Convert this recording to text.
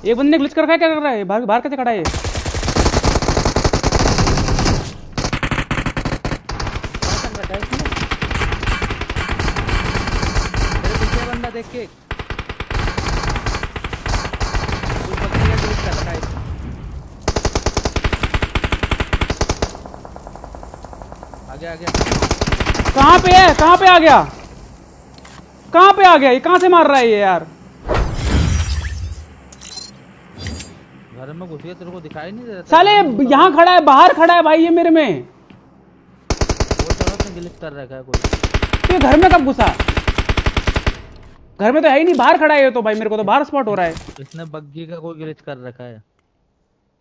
एक बंदे ने ग्लिच कर रखा है, क्या कर रहा है? बाहर बाहर कैसे खड़ा है? मेरे पीछे बंदा देख के उस बंदे का ग्लिच कर रखा है। आ गया कहाँ पे है? कहाँ पे आ गया? कहाँ पे आ गया? ये कहाँ से मार रहा है ये यार? घर में घुस गया, तेरे को दिखाई नहीं दे रहा? साले यहाँ खड़ा है, बाहर खड़ा है भाई ये मेरे में। वो तरफ से ग्लिच कर रखा है कोई। ये घर में कब घुसा? घर में तो है ही नहीं, बाहर खड़ा है ये तो भाई, मेरे को तो बाहर स्पॉट हो रहा है। इसने बग्गी का कोई ग्लिच कर रखा है।